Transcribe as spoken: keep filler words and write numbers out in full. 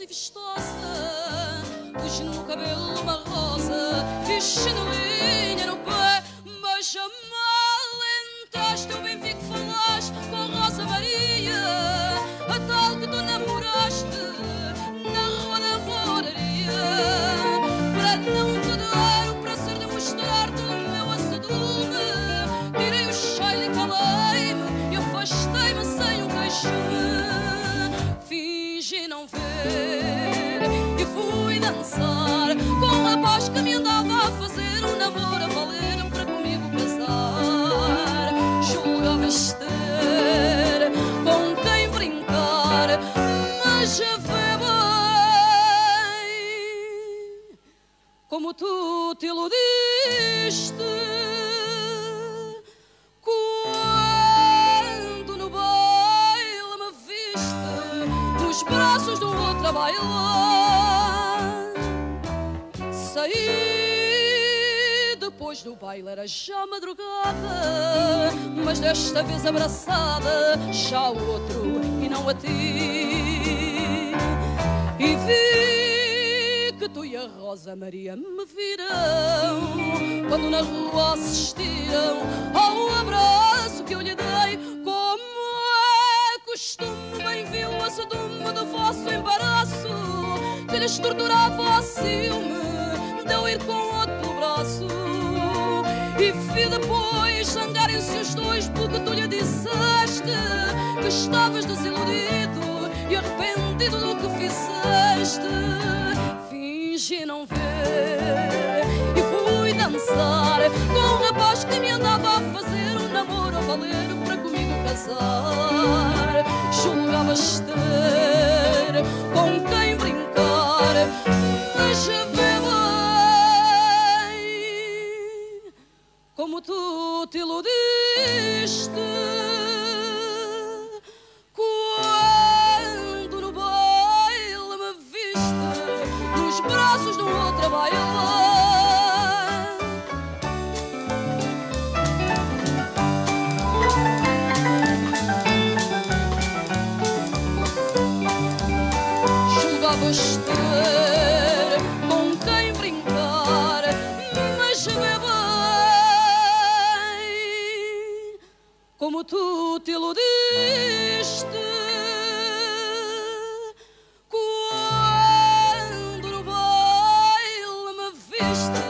vistosa, pus no cabelo uma rosa e chinelinha no pé, mas a malentaste, eu bem vi que falaste com a Rosa Maria, a tal que tu namoraste na rua da moraria, para não te dar o prazer de mostrar-te o meu azedume. Tirei o cheiro e calei-me e afastei-me sem o queixume. Fingi não ver e fui dançar com um rapaz que me andava a fazer um namoro a valer para comigo casar. Julgavas ter com quem brincar, mas já vê bem como tu te iludiste quando no baile me viste nos braços do outro a bailar. Saí depois do baile, era já madrugada, mas desta vez abraçada já ao outro e não a ti. E vi que tu e a Rosa Maria me viram quando na rua assistiram ao abraço que eu lhe dei. Como é costume, bem viu o azedume do vosso embaraço, que lhes torturava o ciúme de eu ir com outro pelo braço. E vi depois zangarem-se os dois porque tu lhe disseste que estavas desiludido e arrependido do que fizeste. Fingi não ver e fui dançar com um rapaz que me andava a fazer um namoro a valer para comigo casar. Julgavas ter com quem brincar, mas já vê bem como tu te iludiste quando no baile me viste nos braços de um outro a bailar. Julgavas ter com quem brincar, mas vê bem como tu te iludiste quando no baile me viste